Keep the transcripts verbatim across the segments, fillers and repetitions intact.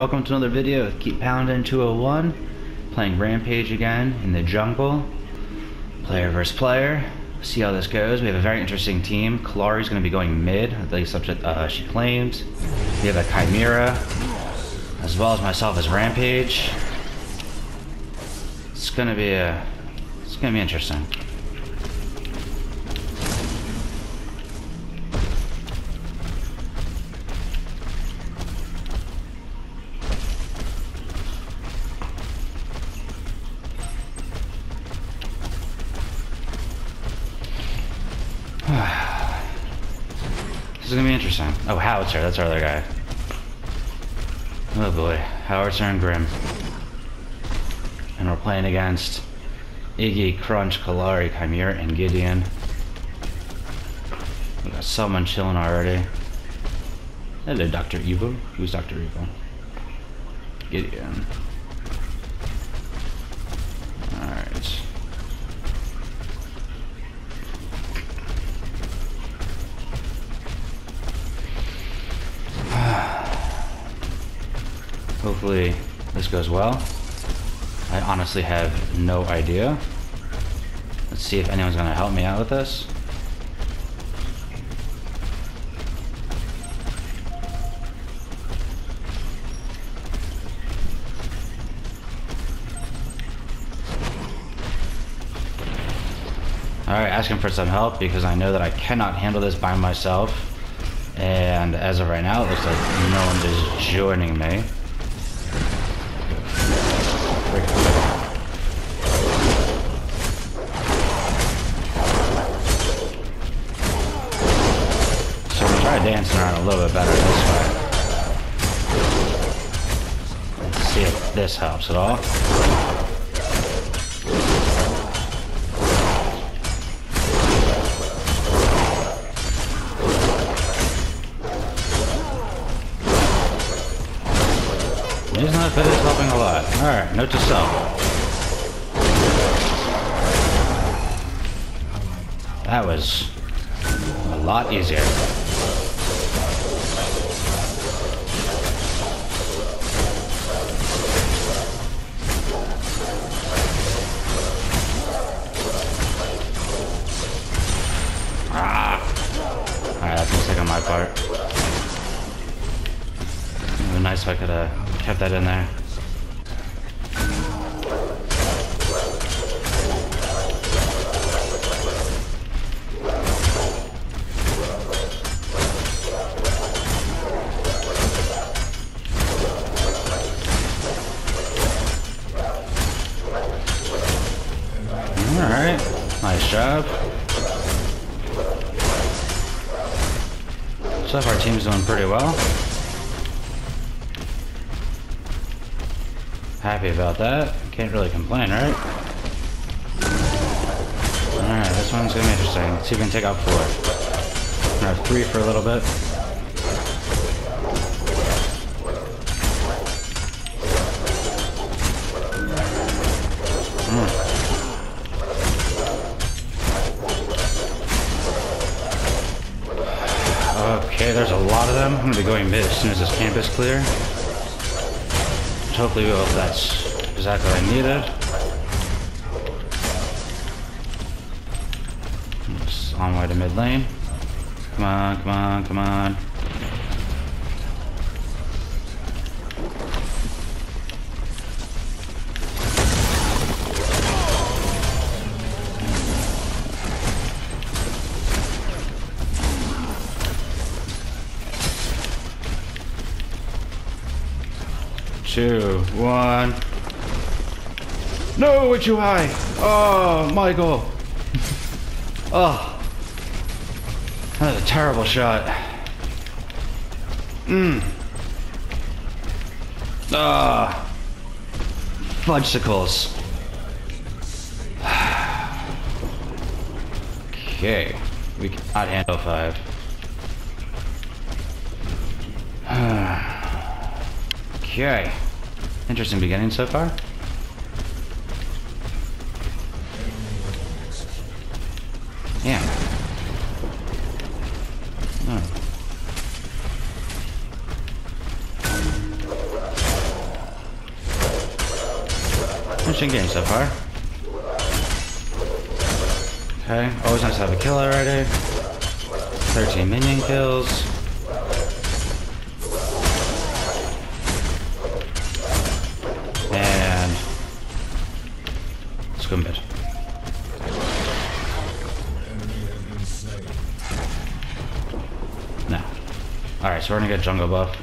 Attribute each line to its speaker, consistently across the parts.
Speaker 1: Welcome to another video with Keep Poundin' two oh one, playing Rampage again in the jungle. Player versus player. See how this goes. We have a very interesting team. Kallari's going to be going mid, at least up to, uh, she claims. We have a Chimera, as well as myself as Rampage. It's going to be a, it's going to be interesting. This is gonna be interesting. Oh, Howitzer, that's our other guy. Oh boy, Howitzer and Grim. And we're playing against Iggy, Crunch, Kallari, Chimera, and Gideon. We got someone chilling already. Hello, Doctor Evil. Who's Doctor Evil? Gideon. Alright. Hopefully this goes well. I honestly have no idea. Let's see if anyone's gonna help me out with this. Alright, asking for some help because I know that I cannot handle this by myself. And as of right now, it looks like no one is joining me. Dancing around a little bit better this way. Let's see if this helps at all. Using that bit is helping a lot. Alright, note to self. That was a lot easier. My part. It would be nice if I could have kept that in there. Alright, nice job. So far, our team's doing pretty well. Happy about that. Can't really complain, right? Alright, this one's gonna be interesting. Let's see if we can take out four. We're gonna have three for a little bit. Mm. Okay, there's a lot of them. I'm gonna be going mid as soon as this camp is clear. Which hopefully will, that's exactly what I needed. Just on my way to mid lane. Come on, come on, come on. Two, one. No, it's too high. Oh, Michael. Oh, that was a terrible shot. Mmm. Ah, fudgesicles. Okay, we cannot handle five. Okay. Interesting beginning so far. Yeah. Oh. Interesting game so far. Okay, always nice to have a kill already. thirteen minion kills. And let's go mid. No. Alright, so we're gonna get jungle buff.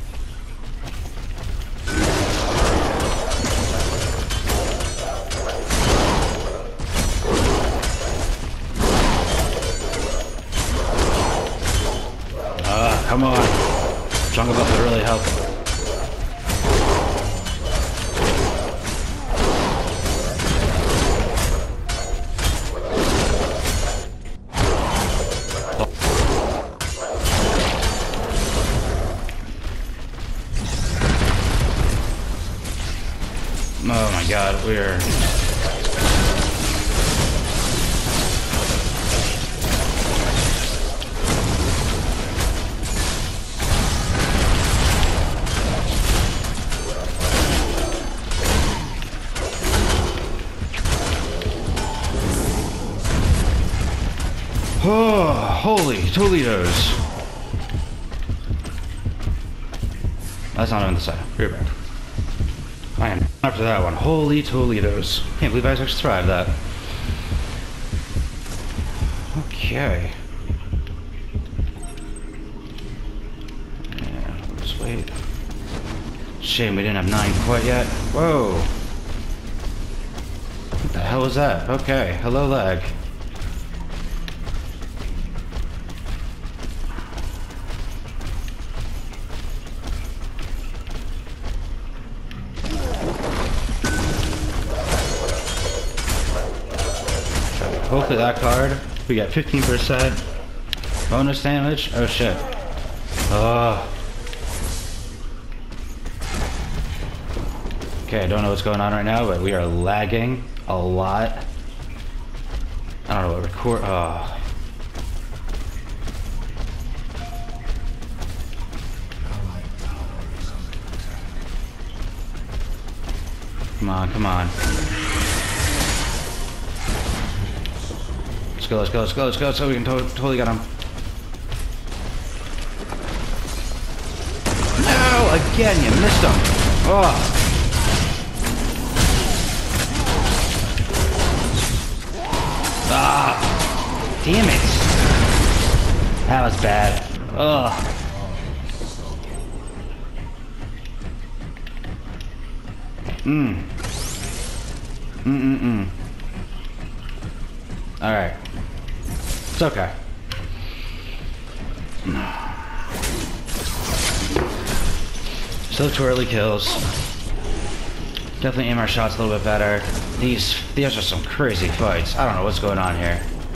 Speaker 1: Ah, come on. Jungle buff would really help. Oh my god, we're... Oh, holy Toledo's. That's not on the side. You're back. I am after that one. Holy Toledo's. Can't believe I actually survived that. Okay. Yeah, let's wait. Shame we didn't have nine quite yet. Whoa. What the hell was that? Okay. Hello, lag. Hopefully that card, we got fifteen percent bonus damage. Oh shit. Oh. Okay, I don't know what's going on right now, but we are lagging a lot. I don't know what record. Oh. Come on, come on. Let's go, let's go, let's go, let's go, so we can to totally get him. No! Again, you missed him! Oh! Ah! Damn it! That was bad. Ugh. Mmm. Mm-mm-mm. Alright. It's okay. Still two early kills. Definitely aim our shots a little bit better. These, these are some crazy fights. I don't know what's going on here.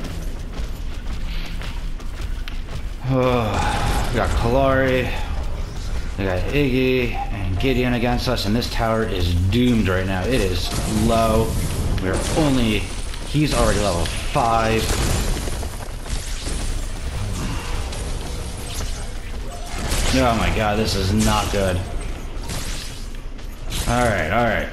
Speaker 1: Oh, we got Kalari. We got Iggy and Gideon against us, and this tower is doomed right now. It is low. We're only... He's already level five. Oh my god, this is not good. Alright, alright.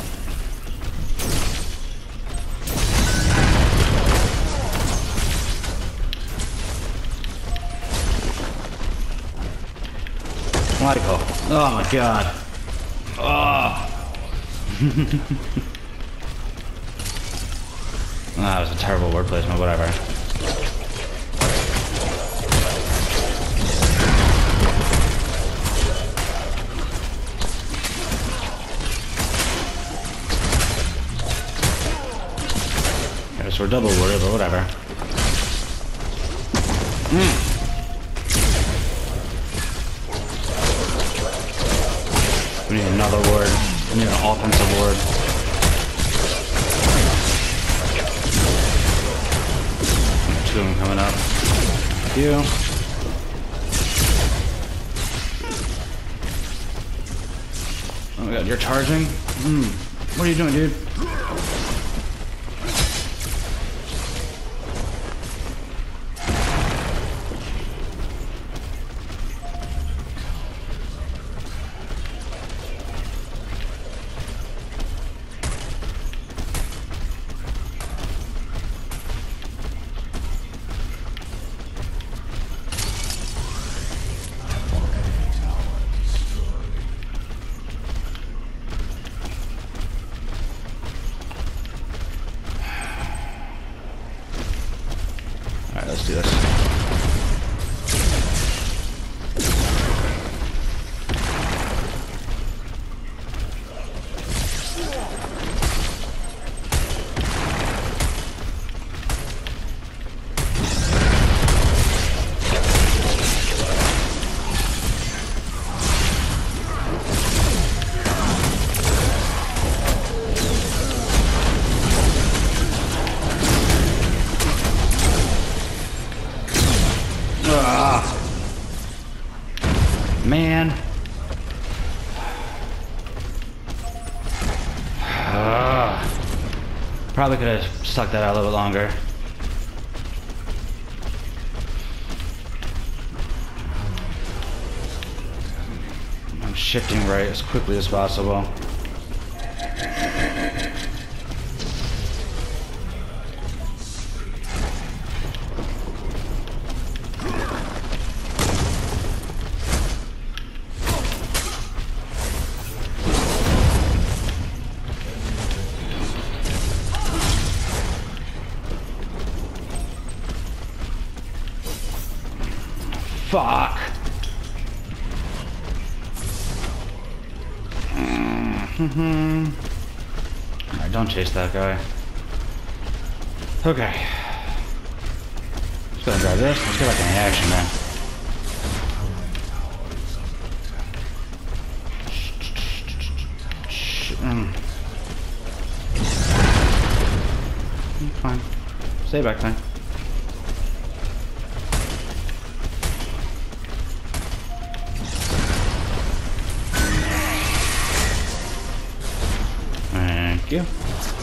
Speaker 1: Michael. Oh my god. Oh. That was a terrible word placement, whatever. I guess we're double worded, but whatever. Mm. We need another word. We need an offensive word. Two of them coming up. You. Oh my god, you're charging? Mm. What are you doing, dude? Probably could have stuck that out a little bit longer. I'm shifting right as quickly as possible. Fuck. Mm-hmm. Alright, don't chase that guy. Okay. Just gonna grab this. Let's get back into action, man. Mm. Fine. Stay back then. Thank you.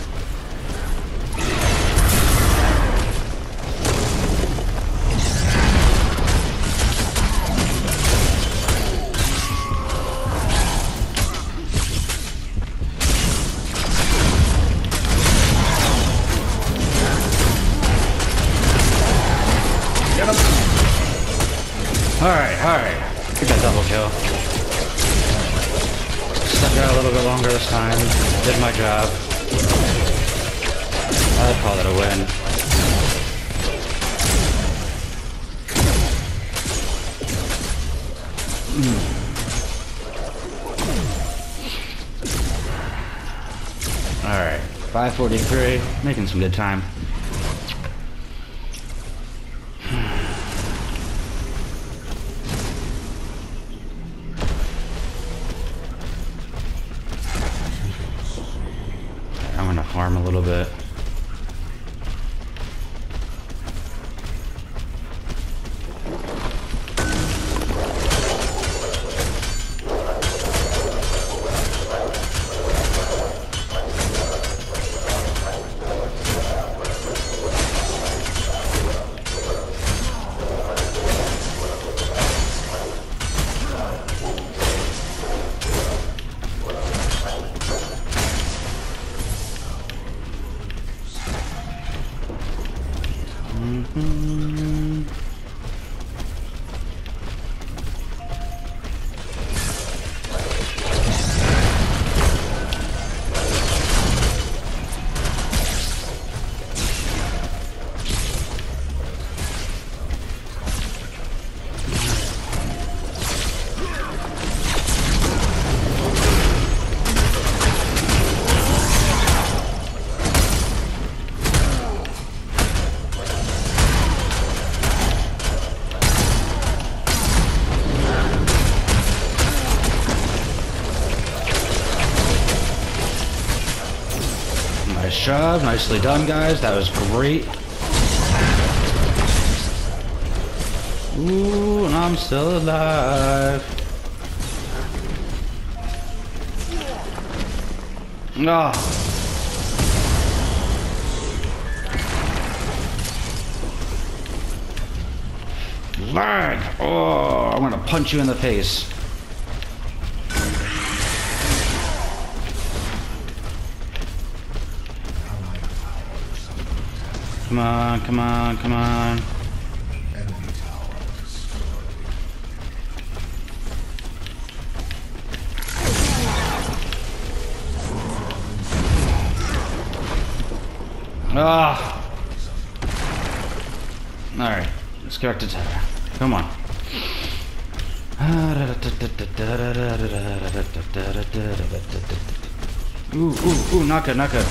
Speaker 1: Get him. Alright, alright. Get that double kill. Stuck out a little bit longer this time. Did my job. I'd call it a win. Mm. Alright, five forty-three, making some good time. I'm gonna farm a little bit. Mm-hmm. Nice job, nicely done, guys. That was great. Ooh, and I'm still alive. No. Lag. Oh, I'm gonna punch you in the face. Come on, come on, come on. Ah. All right, let's go back to Terra. Come on. Ooh, ooh, ooh, not good, not good.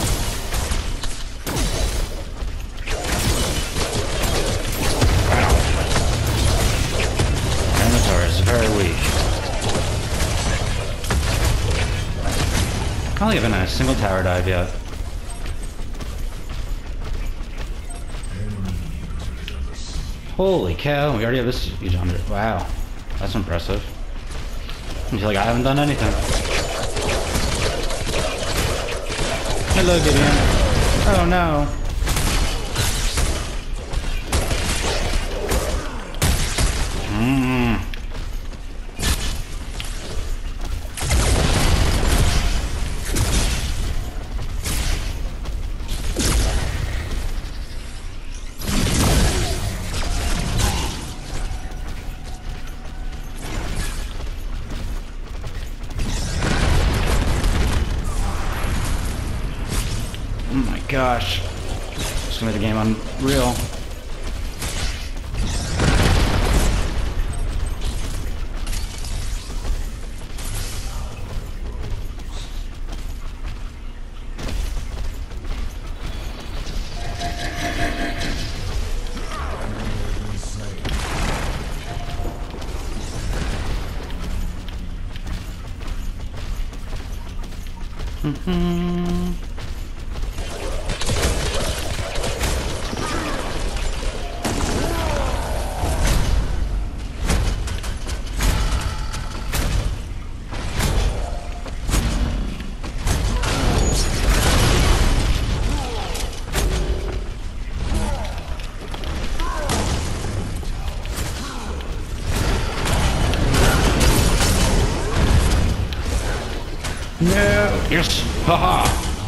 Speaker 1: Is very weak. I don't even a single tower dive yet. Holy cow, we already have this huge under. Wow, that's impressive. I feel like I haven't done anything. Hello, Gideon. Oh no. Mmm. Oh my gosh. Just gonna make the game unreal. Mm-hmm. No! Yes! Haha!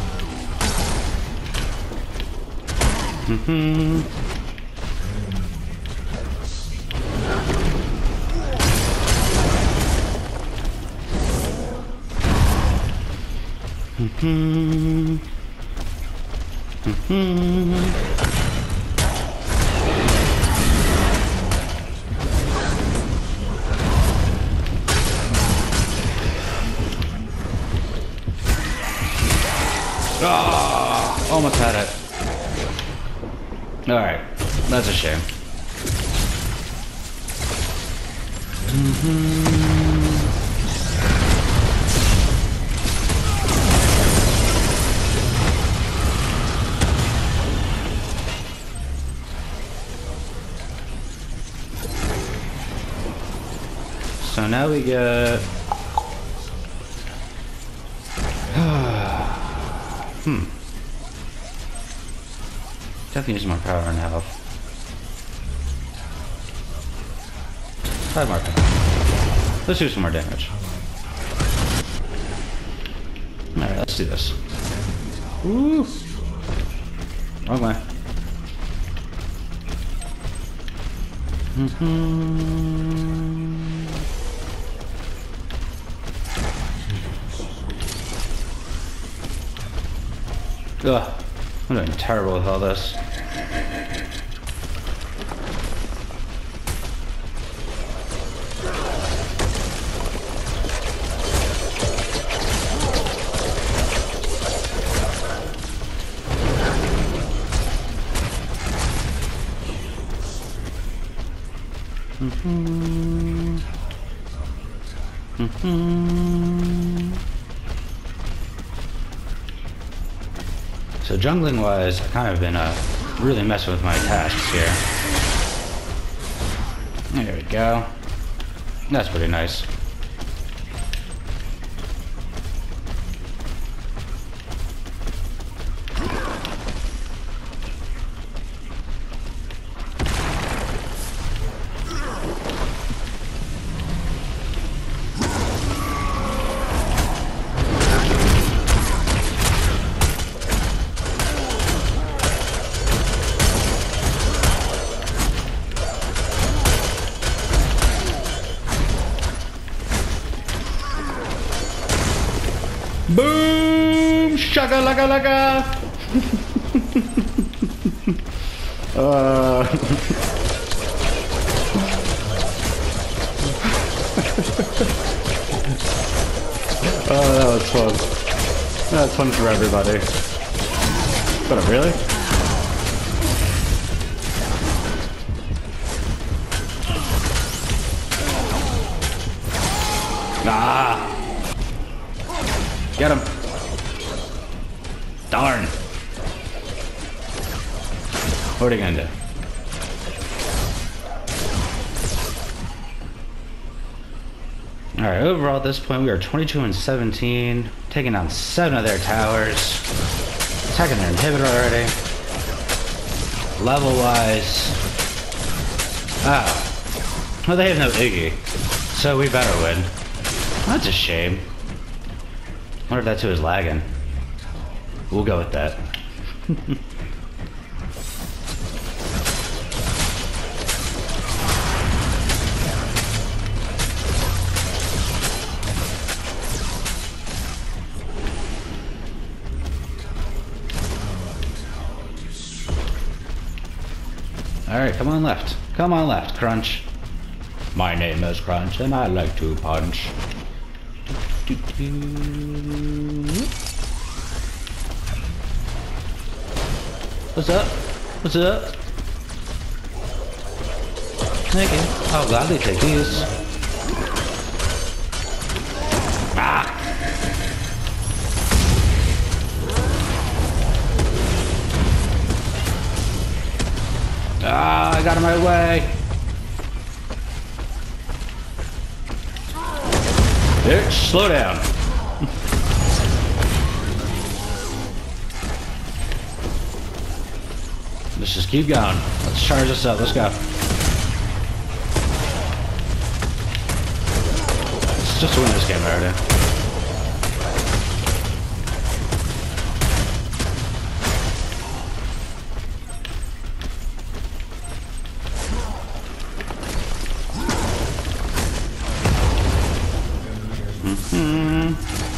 Speaker 1: Mm-hmm. Mm-hmm. Mm-hmm. Ah, almost had it. Alright, that's a shame. Mm-hmm. So now we get... Hmm. Definitely use more power and health. Five more power. Let's do some more damage. Alright, let's do this. Woo! Wrong way. Mm-hmm. Ugh, I'm doing terrible with all this. Mm-hmm. Mm-hmm. So jungling wise, I've kind of been uh, really messing with my tasks here. There we go. That's pretty nice. Boom! Shaka laka laka! uh. Oh, that was fun. That was fun for everybody. But really? Ah! Get him. Darn. What are you gonna do? Alright, overall at this point we are twenty-two and seventeen, taking down seven of their towers. Attacking their inhibitor already. Level wise. Ah. Well, they have no Iggy. So we better win. That's a shame. Wonder if that too is lagging. We'll go with that. Alright, come on left. Come on left, Crunch. My name is Crunch and I like to punch. Do, do, do. What's up? What's up? Thank you. I'll gladly take these. Ah! Ah, I got in my way. Bitch, slow down. Let's just keep going. Let's charge this up. Let's go. Let's just win this game already. Mm-hmm.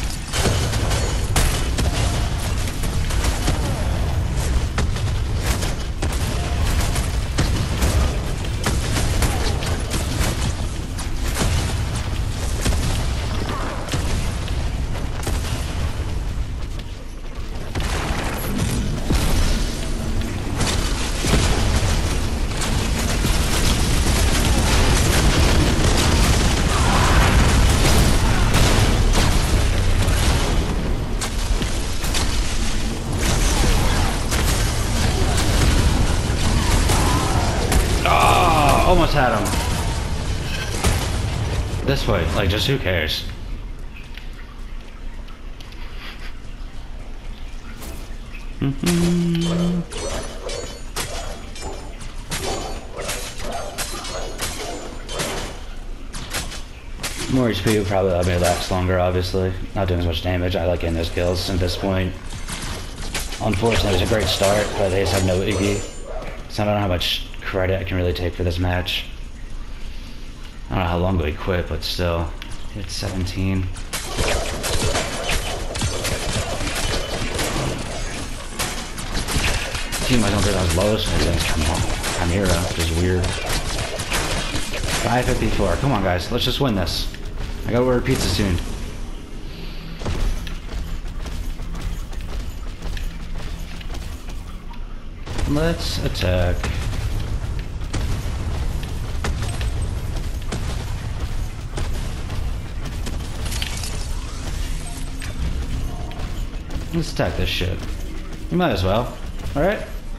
Speaker 1: Almost had him. This way, like, just who cares? Mm-hmm. More H P would probably let me last longer, obviously. Not doing as much damage. I like getting those kills at this point. Unfortunately, it was a great start, but they just have no Iggy. So I don't know how much credit I can really take for this match. I don't know how long we quit, but still. It's seventeen. Team I don't think I was lowest, I think Chimera, which is weird. five fifty-four. Come on guys, let's just win this. I gotta order pizza soon. Let's attack. Let's attack this shit. You might as well. Alright?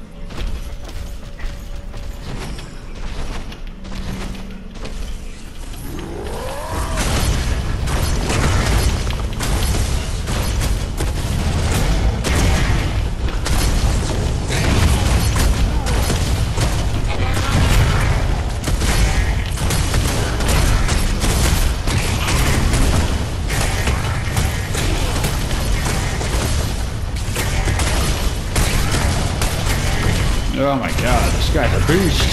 Speaker 1: Oh my god, this guy's a beast.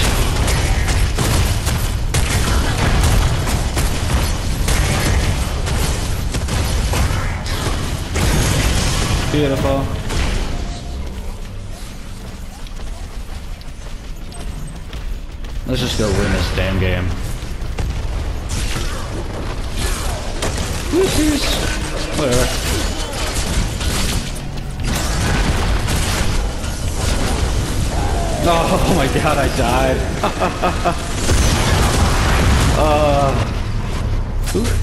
Speaker 1: Beautiful. Let's just go win this damn game. Whoosies. Whatever. Oh my god, I died. uh, ooh.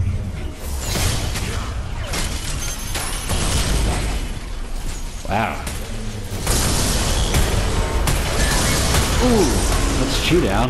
Speaker 1: Wow. Ooh, let's chew down.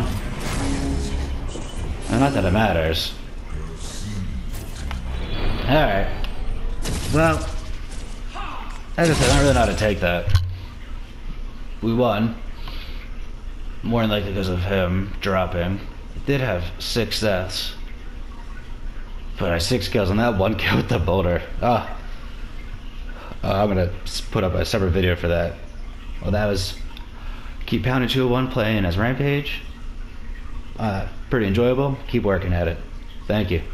Speaker 1: And not that it matters. Alright. Well, As I said, I don't really know how to take that. We won. More than likely because of him dropping. Did have six deaths. But I had six kills on that one kill with the boulder. Ah. Uh, I'm gonna put up a separate video for that. Well, that was Keep Pounding two oh one playing as Rampage. Uh, pretty enjoyable. Keep working at it. Thank you.